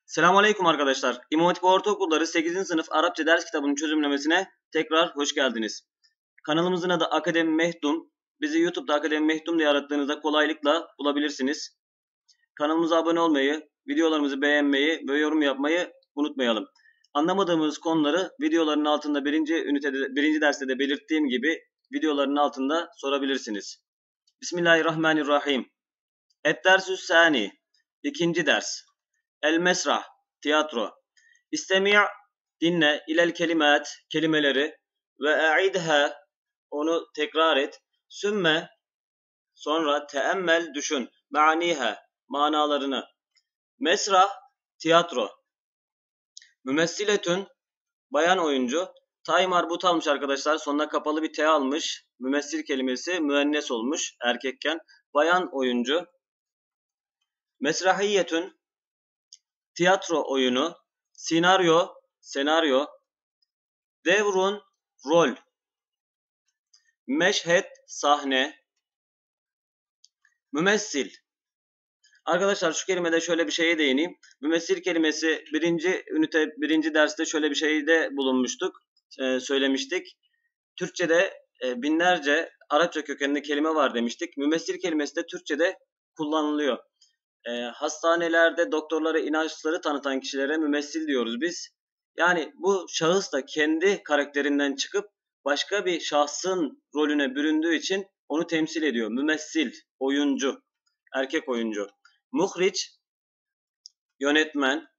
Selamünaleyküm arkadaşlar. İmam Hatip Ortaokulları 8. sınıf Arapça ders kitabının çözümlemesine tekrar hoş geldiniz. Kanalımızın adı Akademi Mehdum. Bizi YouTube'da Akademi Mehdum diye aradığınızda kolaylıkla bulabilirsiniz. Kanalımıza abone olmayı, videolarımızı beğenmeyi ve yorum yapmayı unutmayalım. Anlamadığımız konuları videoların altında birinci derste de belirttiğim gibi videoların altında sorabilirsiniz. Bismillahirrahmanirrahim. Et-dersü sani. İkinci ders. El-mesrah, tiyatro. İstemi' dinle, ilel kelimat, kelimeleri ve e'idha, onu tekrar et. Sümme, sonra teemmel, düşün. Ma'niha, manalarını. Mesrah, tiyatro. Mümessiletün, bayan oyuncu. Tay marbut almış arkadaşlar, sonuna kapalı bir T almış. Mümessil kelimesi müennes olmuş erkekken. Bayan oyuncu. Mesrahiyetün, tiyatro oyunu. Senaryo. Devrun, rol. Meşhed, sahne. Mümessil. Arkadaşlar şu kelimede şöyle bir şeye değineyim. Mümessil kelimesi birinci derste şöyle bir şeyde bulunmuştuk. Söylemiştik. Türkçe'de binlerce Arapça kökenli kelime var demiştik. Mümessil kelimesi de Türkçe'de kullanılıyor. Hastanelerde doktorlara inançları tanıtan kişilere mümessil diyoruz biz. Yani bu şahıs da kendi karakterinden çıkıp başka bir şahsın rolüne büründüğü için onu temsil ediyor. Mümessil, oyuncu, erkek oyuncu. Muhriç, yönetmen.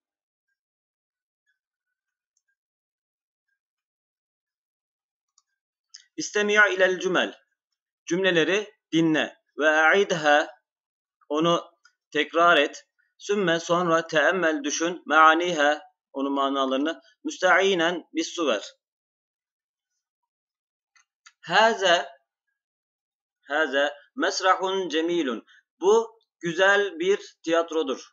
İstemi' ilel cümel, cümleleri dinle. Ve a'idha, onu tekrar et. Sümme, sonra teemmel, düşün. Me'aniha, onun manalarını. Müsta'inen bis suver. Haza mesrahun cemilun. Bu güzel bir tiyatrodur.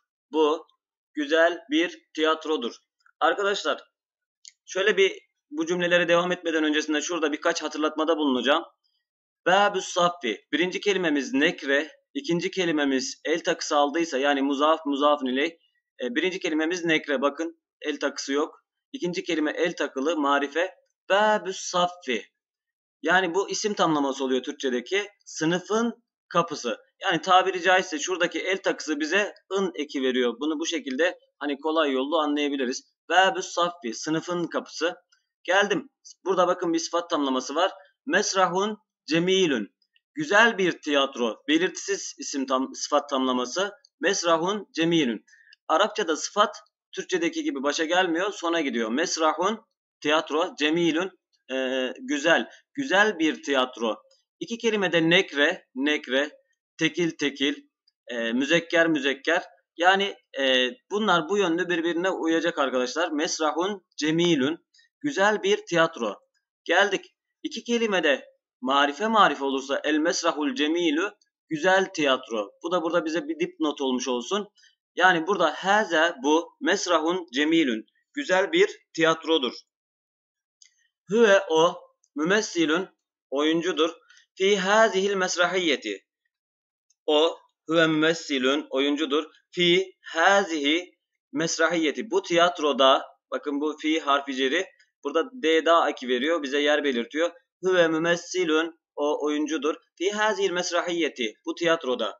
Arkadaşlar şöyle bu cümlelere devam etmeden öncesinde şurada birkaç hatırlatmada bulunacağım. Babüs saffi. Birinci kelimemiz nekre. İkinci kelimemiz el takısı aldıysa yani muzafun ileyh. Birinci kelimemiz nekre. Bakın el takısı yok. İkinci kelime el takılı, marife. Babüs saffi. Yani bu isim tamlaması oluyor Türkçedeki. Sınıfın kapısı. Yani tabiri caizse şuradaki el takısı bize ın eki veriyor. Bunu bu şekilde hani kolay yollu anlayabiliriz. Babüs saffi, sınıfın kapısı. Geldim. Burada bakın bir sıfat tamlaması var. Mesrahun cemilün. Güzel bir tiyatro. Belirtisiz sıfat tamlaması. Mesrahun cemilün. Arapçada sıfat Türkçedeki gibi başa gelmiyor, sona gidiyor. Mesrahun tiyatro, cemilün güzel bir tiyatro. İki kelimede nekre, tekil, müzekker. Yani bunlar bu yönde birbirine uyacak arkadaşlar. Mesrahun cemilün, güzel bir tiyatro. Geldik. İki kelimede marife olursa el mesrahul cemilü, güzel tiyatro. Bu da burada bize bir dipnot olmuş olsun. Yani burada haza, bu, mesrahun cemilün, güzel bir tiyatrodur. Hüve, o, mümessilün, oyuncudur. Fi hazihil mesrahiyyeti. O, hüve mümessilün, oyuncudur. Fi hazihi mesrahiyyeti. Bu tiyatroda, bakın bu fi harfi ceri, burada d eki veriyor, bize yer belirtiyor. Hüve mümessilün, o oyuncudur. Fi hazihil mesrahiyyeti. Bu tiyatroda.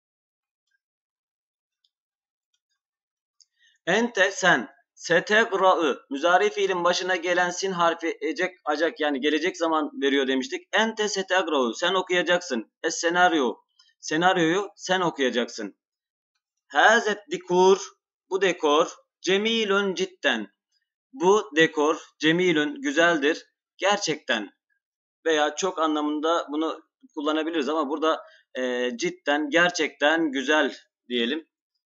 Ente, sen. Setegra'ı, müzari fiilin başına gelen sin harfi acak yani gelecek zaman veriyor demiştik. Ente setegra'ı, sen okuyacaksın. Senaryoyu sen okuyacaksın. Hazet dikur, bu dekor. Cemilun cidden, bu dekor. Cemilun, güzeldir. Gerçekten veya çok anlamında bunu kullanabiliriz ama burada cidden, gerçekten güzel diyelim.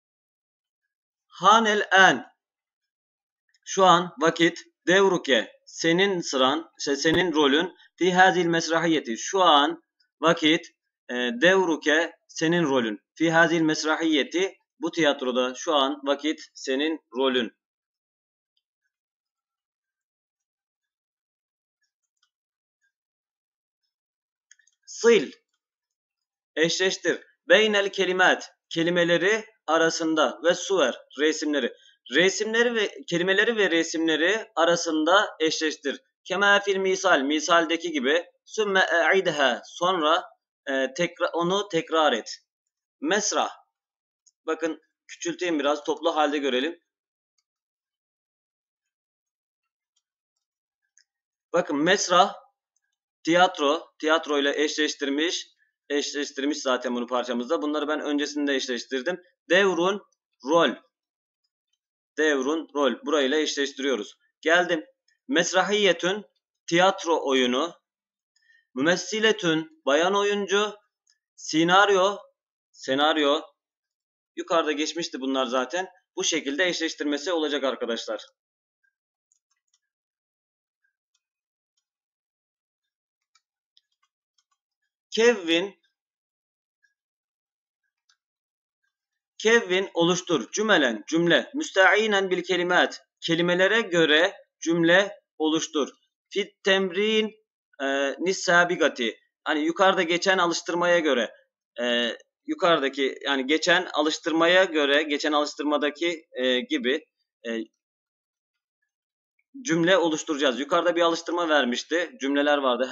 Hanel en, şu an, vakit. Devruke, senin sıran, senin rolün. Fi hazil mesrahiyeti, şu an, vakit. Devruke, senin rolün. Fi hazil mesrahiyeti, bu tiyatroda şu an, vakit, senin rolün. Sil, eşleştir. Beynel kelimat, kelimeleri arasında ve suver, resimleri. Resimleri ve kelimeleri ve resimleri arasında eşleştir. Kema fil misal, misaldeki gibi. Sümme e'idha, sonra onu tekrar et. Mesrah. Bakın küçülteyim biraz, toplu halde görelim. Bakın mesrah tiyatro ile eşleştirmiş zaten bunu parçamızda. Bunları ben öncesinde eşleştirdim. Devrun rol burayla eşleştiriyoruz. Geldim. Mesrahiyetün, tiyatro oyunu. Mümessiletün, bayan oyuncu. Senaryo. Yukarıda geçmişti bunlar zaten. Bu şekilde eşleştirmesi olacak arkadaşlar. Kevvin oluştur. Cümle. Müste'inen bil kelimat. Kelimelere göre cümle oluştur. Fit temrin nisabigati. Hani yukarıda geçen alıştırmaya göre yukarıdaki yani geçen alıştırmadaki gibi cümle oluşturacağız. Yukarıda bir alıştırma vermişti. Cümleler vardı.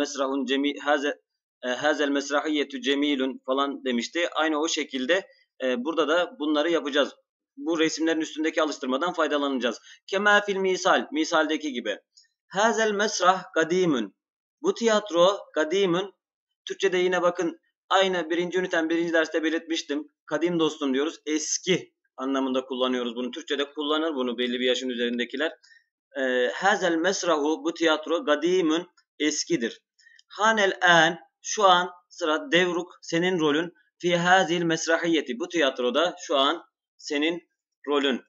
Hazel mesrahiyetü cemilun falan demişti. Aynı o şekilde burada da bunları yapacağız. Bu resimlerin üstündeki alıştırmadan faydalanacağız. Kema fil misaldeki gibi. Hazel mesrah kadimun. Bu tiyatro kadimun. Türkçe'de yine bakın aynı birinci derste belirtmiştim. Kadim dostum diyoruz. Eski anlamında kullanıyoruz bunu. Türkçe'de kullanır bunu belli bir yaşın üzerindekiler. Hazel mesrahu, bu tiyatro kadimun, eskidir. Hanel şu an sıra devruk, senin rolün. Fi hazil mesrahiyeti, bu tiyatroda şu an senin rolün.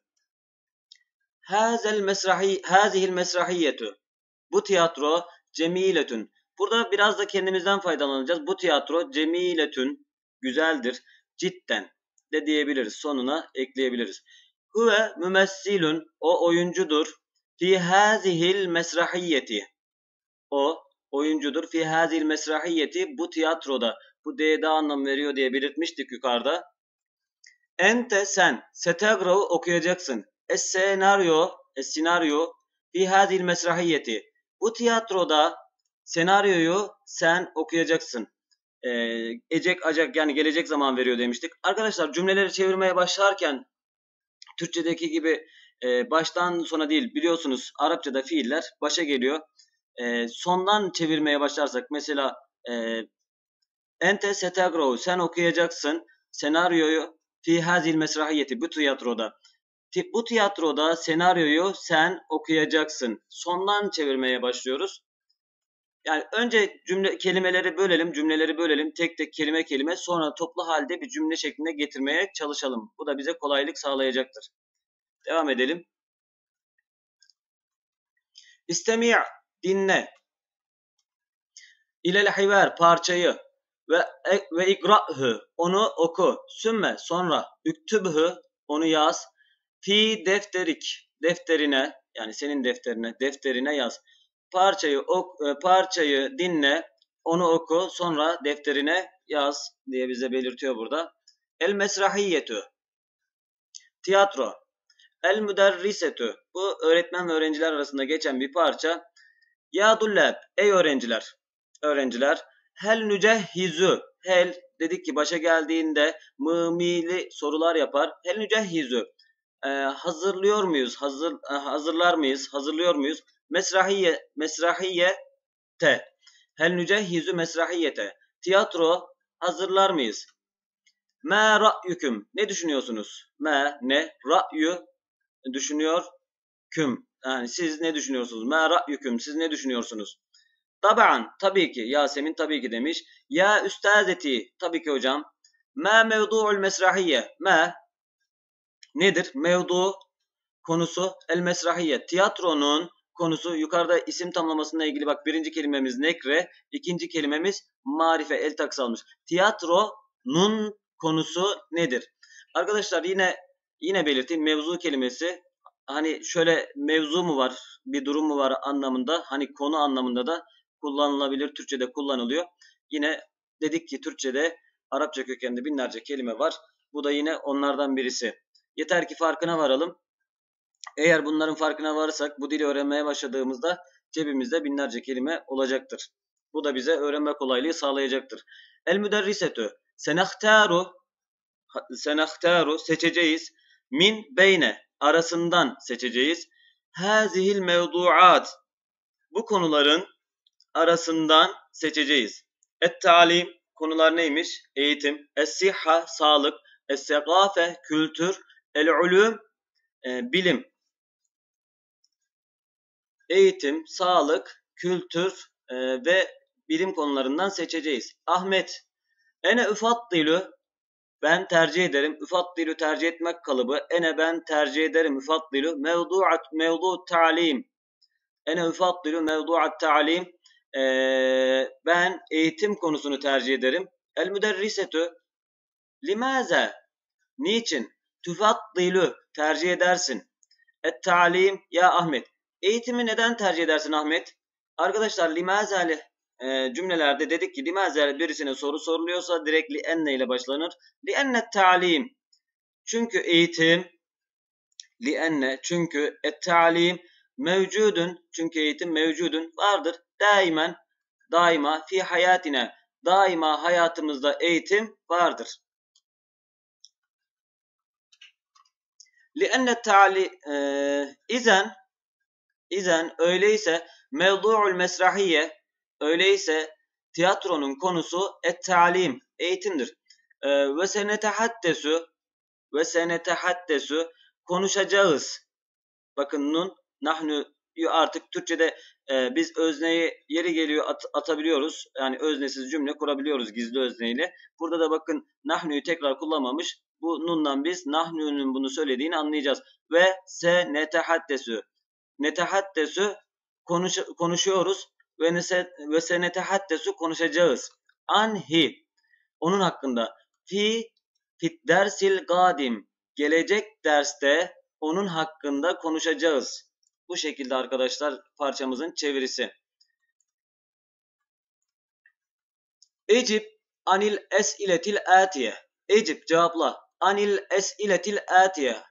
Hazihil mesrahiyetu, bu tiyatro cemiletün. Burada biraz da kendimizden faydalanacağız. Bu tiyatro cemiletün, güzeldir. Cidden de diyebiliriz. Sonuna ekleyebiliriz. Huve mümessilun, o oyuncudur. Fi hazihil mesrahiyeti, o oyuncudur. Fi hazihil mesrahiyeti, bu tiyatroda. Bu D'de anlam veriyor diye belirtmiştik yukarıda. Ente, sen. Setegra'u okuyacaksın. Senaryo fi hazihil mesrahiyeti, bu tiyatroda senaryoyu sen okuyacaksın. Ecek acak yani gelecek zaman veriyor demiştik. Arkadaşlar cümleleri çevirmeye başlarken Türkçedeki gibi baştan sona değil, biliyorsunuz Arapçada fiiller başa geliyor. Sondan çevirmeye başlarsak mesela ente setegrou, sen okuyacaksın senaryoyu fi hazil mesrahiyeti, bu tiyatroda. Bu tiyatroda senaryoyu sen okuyacaksın. Sondan çevirmeye başlıyoruz. Yani önce cümleleri bölelim tek tek kelime sonra toplu halde bir cümle şeklinde getirmeye çalışalım. Bu da bize kolaylık sağlayacaktır. Devam edelim. İstemi' dinle. İlel hivar, parçayı ve ikra'hı, onu oku. Sümme, sonra üktübhü, onu yaz. Fi defterik, defterine, yani senin defterine yaz. Parçayı dinle, onu oku, sonra defterine yaz diye bize belirtiyor burada. El mesrahiyetü, tiyatro. El müderrisetü, bu öğretmen ve öğrenciler arasında geçen bir parça. Ya dullab, ey öğrenciler. Hel nücehhizü, hel dedik ki başa geldiğinde mımili sorular yapar. Hel nücehhizü, hazırlıyor muyuz? Hazırlıyor muyuz? Mesrahiyete. Hel nücehhizü mesrahiyete. Tiyatro hazırlar mıyız? Ma ra'yüküm, ne düşünüyorsunuz? Ne? Ra'yü, düşünüyor. Küm, yani siz ne düşünüyorsunuz? Ma ra'yüküm, siz ne düşünüyorsunuz? Taba'an, tabii ki. Yasemin tabii ki demiş. Ya üstazeti, tabii ki hocam. Ma mevdu'ul mesrahiyye. Nedir? Mevdu, konusu. El mesrahiyye, tiyatronun konusu. Yukarıda isim tamlamasıyla ilgili bak, birinci kelimemiz nekre, ikinci kelimemiz marife, el takısı almış. Tiyatronun konusu nedir? Arkadaşlar yine belirteyim, mevzu kelimesi hani şöyle mevzu mu var, bir durum mu var anlamında, hani konu anlamında da kullanılabilir. Türkçe'de kullanılıyor. Yine dedik ki Türkçe'de Arapça kökenli binlerce kelime var. Bu da yine onlardan birisi. Yeter ki farkına varalım. Eğer bunların farkına varırsak bu dili öğrenmeye başladığımızda cebimizde binlerce kelime olacaktır. Bu da bize öğrenme kolaylığı sağlayacaktır. El müderrisetü senahtaru seçeceğiz. Min beyne arasından seçeceğiz. Hazihil mevduat bu konuların arasından seçeceğiz. Et-talim konular neymiş? Eğitim, es-sihha sağlık, es-segafe kültür, el-ulum bilim. Eğitim, sağlık, kültür ve bilim konularından seçeceğiz. Ahmet, ene üfaddilu ben tercih ederim. Üfaddilu tercih etmek kalıbı. Ene ben tercih ederim. Üfaddilu mevdu'at ta'lim. Ene üfaddilu mevdu'at ta'lim. Ben eğitim konusunu tercih ederim. El müderrisetü limaza niçin? Tüfaddilu tercih edersin. Et ta'lim ya Ahmet. Eğitimi neden tercih edersin Ahmet? Arkadaşlar limazali cümlelerde dedik ki limazali birisine soru soruluyorsa direkt li enne ile başlanır. Li enne ta'lim. Çünkü eğitim li enne çünkü et ta'lim mevcudun çünkü eğitim mevcudun vardır. Daima fi hayatine daima hayatımızda eğitim vardır. Li enne ta'lim İzen öyleyse mevdu'ul mesrahiye öyleyse tiyatronun konusu et-talim eğitimdir. Ve senetehaddesu konuşacağız. Bakın nun nahnu artık Türkçe'de biz özneyi yeri geliyor atabiliyoruz. Yani öznesiz cümle kurabiliyoruz gizli özneyle. Burada da bakın nahnu'yu tekrar kullanmamış. Bu nundan biz nahnu'nun bunu söylediğini anlayacağız. Ve senetehaddesu netehaddesu konuşuyoruz ve senetehaddesu konuşacağız. Anhi onun hakkında fit dersil gadim gelecek derste onun hakkında konuşacağız. Bu şekilde arkadaşlar parçamızın çevirisi. Ecib anil es'iletil atiye. Ecib cevapla. Anil es'iletil atiye.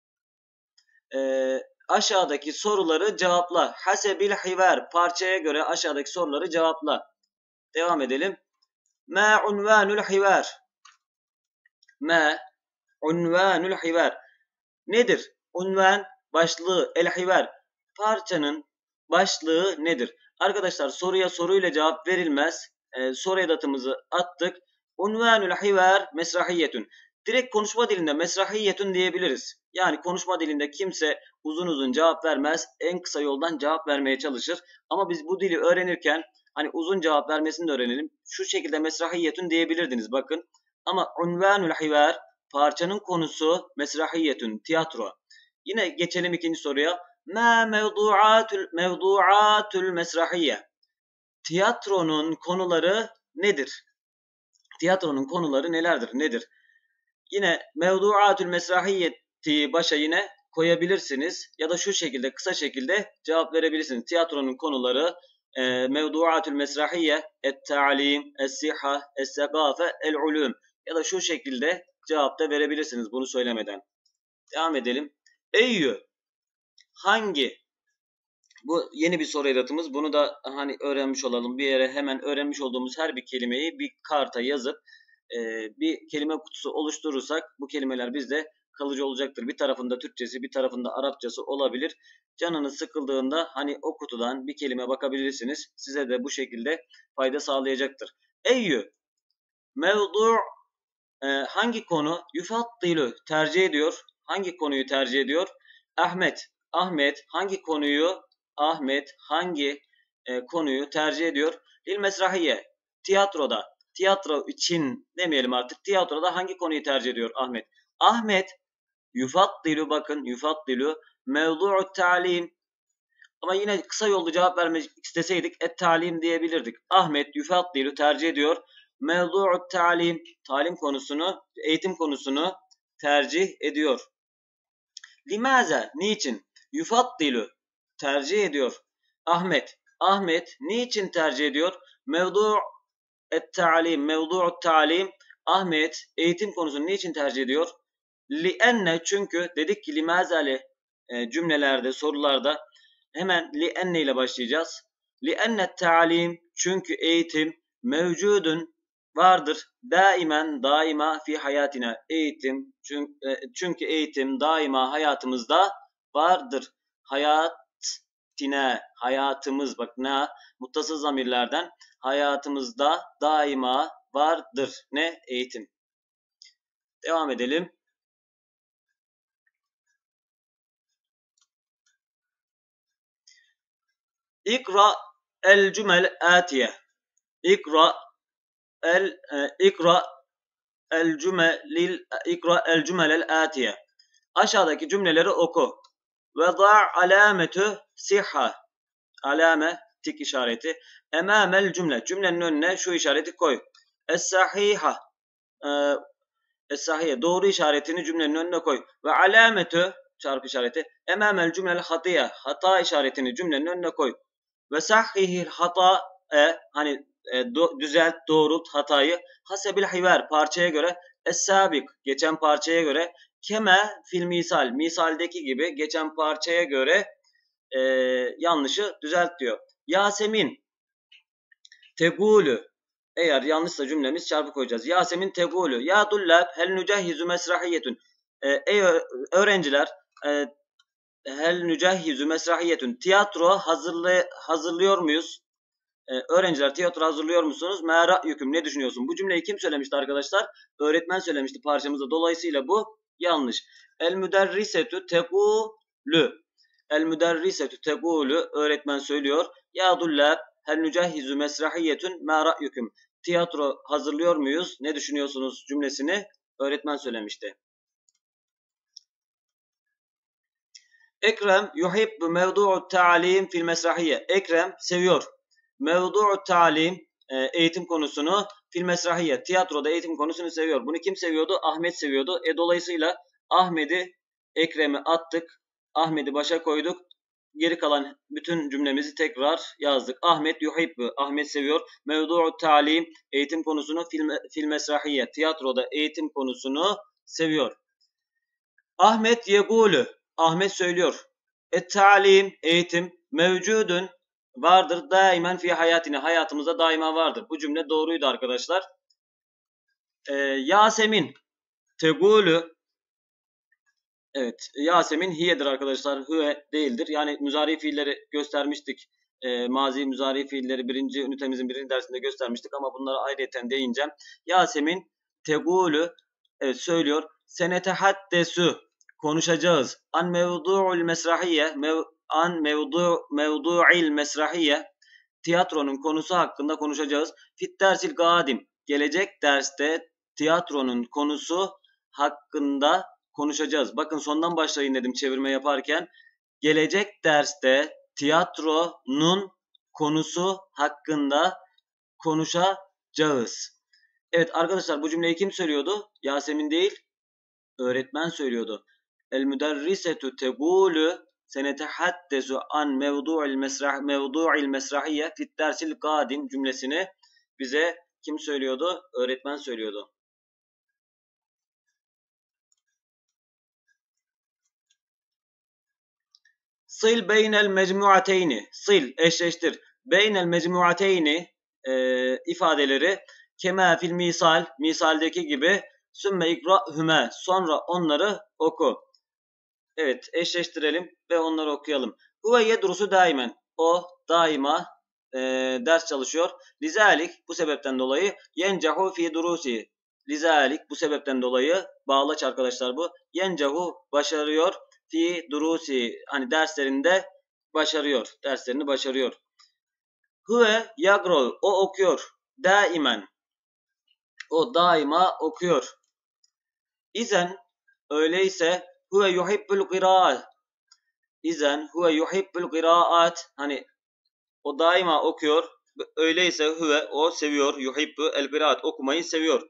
Aşağıdaki soruları cevapla. Hasebil hivar parçaya göre aşağıdaki soruları cevapla. Devam edelim. Ma unvanul hivar. Ma unvanul hivar. Nedir? Unvan başlığı el hivar. Parçanın başlığı nedir? Arkadaşlar soruya soruyla cevap verilmez. Soru edatımızı attık. Unvanul hivar mesrahiyetun. Direkt konuşma dilinde mesrahiyetun diyebiliriz. Yani konuşma dilinde kimse uzun cevap vermez. En kısa yoldan cevap vermeye çalışır. Ama biz bu dili öğrenirken hani uzun cevap vermesini de öğrenelim. Şu şekilde mesrahiyetun diyebilirdiniz bakın. Ama unvanul hivar parçanın konusu mesrahiyetun tiyatro. Yine geçelim ikinci soruya. Ma mevdu'atul mesrahiye. Tiyatronun konuları nedir? Tiyatronun konuları nelerdir? Nedir? Yine mevdu'atul mesrahiyeti başa yine koyabilirsiniz. Ya da şu şekilde kısa şekilde cevap verebilirsiniz. Tiyatronun konuları mevdu'atul mesrahiye et-ta'lim, es-siha, es-segafe, el-ulum. Ya da şu şekilde cevap da verebilirsiniz bunu söylemeden. Devam edelim. Eyyü hangi? Bu yeni bir soru edatımız. Bunu da hani öğrenmiş olalım. Bir yere hemen öğrenmiş olduğumuz her bir kelimeyi bir karta yazıp bir kelime kutusu oluşturursak bu kelimeler bizde kalıcı olacaktır. Bir tarafında Türkçesi, bir tarafında Arapçası olabilir. Canınız sıkıldığında hani o kutudan bir kelime bakabilirsiniz. Size de bu şekilde fayda sağlayacaktır. Eyyü mevdu hangi konu yufattilu tercih ediyor? Hangi konuyu tercih ediyor? Ahmet hangi konuyu tercih ediyor? Lil mesrahiye tiyatro için demeyelim artık. Tiyatroda hangi konuyu tercih ediyor Ahmet? Ahmet yufattilu bakın yufattilu mevdu'ut ta'lim. Ama yine kısa yolda cevap vermek isteseydik et-ta'lim diyebilirdik. Ahmet yufattilu tercih ediyor. Mevdu'ut ta'lim talim konusunu, eğitim konusunu tercih ediyor. Limaza niçin? Yufattilu tercih ediyor. Ahmet niçin tercih ediyor? Mevdu'ut ta'lim Ahmet eğitim konusunu niçin tercih ediyor? Li'enne çünkü dedik ki limazali cümlelerde, sorularda hemen li'enne ile başlayacağız. Li'enne ta'lim, çünkü eğitim, mevcudun, vardır, daimen, daima fi hayatina, eğitim, çünkü eğitim daima hayatımızda vardır. Hayatina, hayatımız, bak ne, muttasıl zamirlerden, hayatımızda daima vardır. Ne? Eğitim. Devam edelim. İkra el cümel atiye. İkra el cümelel atiye. Aşağıdaki cümleleri oku. Ve da' alametü sihha. Alame, tik işareti. Emamel cümle. Cümlenin önüne şu işareti koy. Es-sahiha. Es-sahiye. Doğru işaretini cümlenin önüne koy. Ve alametü, çarpı işareti. Emamel cümlel hatiye. Hata işaretini cümlenin önüne koy. Ve sahihil hata, hani düzelt, doğrult hatayı. Hasebil hiver, parçaya göre. Es-sabik, geçen parçaya göre. Keme fil misal, misaldeki gibi geçen parçaya göre yanlışı düzelt diyor. Yasemin tegulü, eğer yanlışsa cümlemiz çarpı koyacağız. Yasemin tegulü ya dullab hel nücehhizu mesrahiyetun. Ey öğrenciler, hel nücehhizu mesrahiyetun, tiyatro hazırlıyor muyuz? Öğrenciler, tiyatro hazırlıyor musunuz? Ma ra'yukum, ne düşünüyorsun? Bu cümleyi kim söylemişti arkadaşlar? Öğretmen söylemişti parçamızda. Dolayısıyla bu yanlış. El müderrisetü tegulü. El müderrisetü tegulü, öğretmen söylüyor. Ya dullab hel nücehhizu mesrahiyetun ma ra'yukum. Tiyatro hazırlıyor muyuz? Ne düşünüyorsunuz cümlesini öğretmen söylemişti. Ekrem yuhibbu mevdu'u ta'lim fil mesrahiye. Ekrem seviyor mevdu'u ta'lim, eğitim konusunu, fil mesrahiye, tiyatroda eğitim konusunu seviyor. Bunu kim seviyordu? Ahmet seviyordu. Dolayısıyla Ahmet'i, Ekrem'i attık. Ahmet'i başa koyduk. Geri kalan bütün cümlemizi tekrar yazdık. Ahmet yuhibbu, Ahmet seviyor. Mevdu'u ta'lim, eğitim konusunu, fil mesrahiye, tiyatroda eğitim konusunu seviyor. Ahmet yegulü, Ahmet söylüyor. Et-ta'lim, eğitim, mevcudun, vardır, daimen fi hayatine, hayatımızda daima vardır. Bu cümle doğruydu arkadaşlar. Yasemin tegulü, evet, Yasemin hiyedir arkadaşlar, hüve değildir. Yani müzari fiilleri göstermiştik. Mazi müzari fiilleri birinci ünitemizin birinci dersinde göstermiştik ama bunlara ayrıyeten değineceğim. Yasemin tegulü, evet, söylüyor. Senetehaddesu, konuşacağız. An mevdu'ul mesrahiye, mevdu'il mesrahiye, tiyatronun konusu hakkında konuşacağız. Fit dersil gadim, gelecek derste tiyatronun konusu hakkında konuşacağız. Bakın sondan başlayın dedim çevirme yaparken. Gelecek derste tiyatronun konusu hakkında konuşacağız. Evet arkadaşlar, bu cümleyi kim söylüyordu? Yasemin değil, öğretmen söylüyordu. El müderrisetu tegulu senetehaddesu an mevdu'il mesrahiye fit dersil kadim cümlesini bize kim söylüyordu? Öğretmen söylüyordu. Sil beynel mecmuateyni, sil, eşleştir. Beynel mecmuateyni ifadeleri kema fil misal, misaldeki gibi, sümme ikra'hüme, sonra onları oku. Evet, eşleştirelim ve onları okuyalım. Huve yedrusu daimen, o daima ders çalışıyor. Lizalik, bu sebepten dolayı, yencahu fi durusi, lizalik, bu sebepten dolayı, bağlaç arkadaşlar bu. Yencahu, başarıyor, fi durusi, hani derslerinde başarıyor, derslerini başarıyor. Huve yagrol, o okuyor. Daimen, o daima okuyor. İzen, öyleyse, huve yuhibbul qiraat. İzen huve yuhibbul qiraat, hani o daima okuyor. Öyleyse huve, o seviyor. Yuhibbu el qiraat, okumayı seviyor.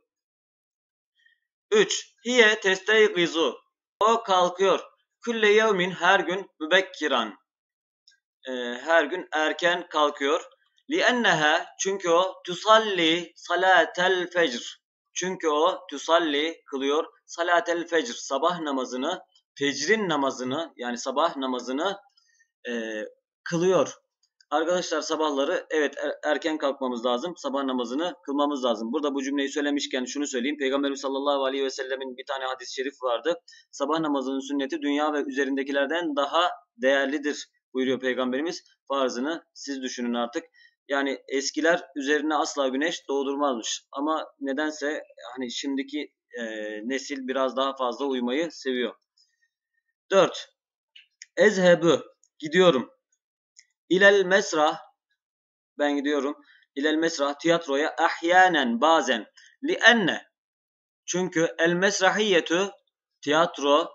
3. Hiye testayqizu, o kalkıyor. Külle yevmin, her gün, mübekkiran, her gün erken kalkıyor. Lienneha, çünkü o, tusalli salatel fecr, çünkü o tusalli kılıyor, salatel fecr, sabah namazını, fecrin namazını yani sabah namazını kılıyor. Arkadaşlar sabahları evet erken kalkmamız lazım. Sabah namazını kılmamız lazım. Burada bu cümleyi söylemişken şunu söyleyeyim. Peygamberimiz sallallahu aleyhi ve sellemin bir tane hadis-i şerif vardı. Sabah namazının sünneti dünya ve üzerindekilerden daha değerlidir buyuruyor Peygamberimiz. Farzını siz düşünün artık. Yani eskiler üzerine asla güneş doğdurmazmış. Ama nedense hani şimdiki nesil biraz daha fazla uyumayı seviyor. 4. Ezhebu gidiyorum. İlel mesrah ben gidiyorum. İlel mesrah tiyatroya ahyanen bazen. Lienne çünkü el mesrahiyetu tiyatro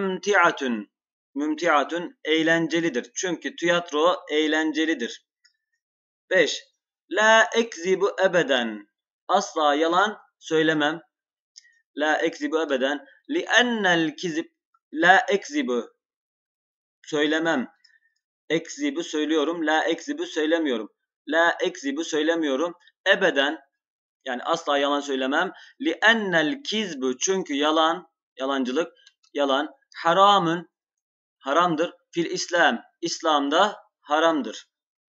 mümtiatun eğlencelidir. Çünkü tiyatro eğlencelidir. 5. La ekzibu ebeden asla yalan söylemem. La ekzibu ebeden liennel kizib la ekzibu söylemem. Ekzibu söylüyorum. La ekzibu söylemiyorum. La ekzibu söylemiyorum. Ebeden yani asla yalan söylemem. Li'ennel kizbu çünkü yalan, yalancılık, yalan haramın haramdır. Fil İslam İslam'da haramdır.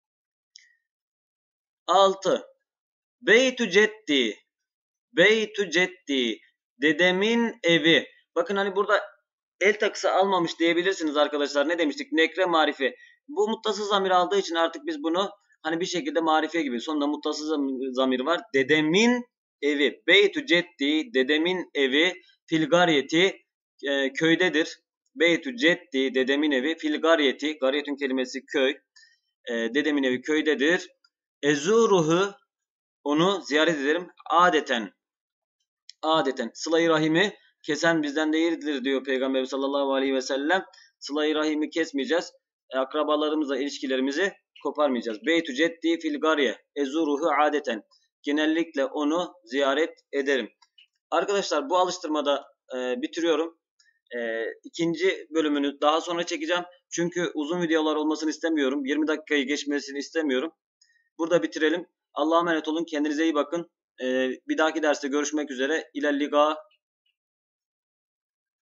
6. Beytü ceddi Beytü ceddi dedemin evi. Bakın hani burada el takısı almamış diyebilirsiniz arkadaşlar. Ne demiştik? Nekre marife. Bu muttasıl zamir aldığı için artık biz bunu hani bir şekilde marife gibi. Sonunda muttasıl zamir var. Dedemin evi. Beytü ceddi. Dedemin evi. Filgariyeti. Köydedir. Beytü ceddi. Dedemin evi. Filgariyeti. Gariyetün kelimesi köy. Dedemin evi köydedir. Ezuruhu. Onu ziyaret ederim. Adeten. Adeten. Sıla-i rahimi kesen bizden değildir diyor Peygamber sallallahu aleyhi ve sellem. Sıla-i rahimi kesmeyeceğiz. Akrabalarımızla ilişkilerimizi koparmayacağız. Beytü ceddi fil gariye ezuruhu adeten. Genellikle onu ziyaret ederim. Arkadaşlar bu alıştırmada bitiriyorum. İkinci bölümünü daha sonra çekeceğim. Çünkü uzun videolar olmasını istemiyorum. 20 dakikayı geçmesini istemiyorum. Burada bitirelim. Allah'a emanet olun. Kendinize iyi bakın. Bir dahaki derste görüşmek üzere. İlel liga.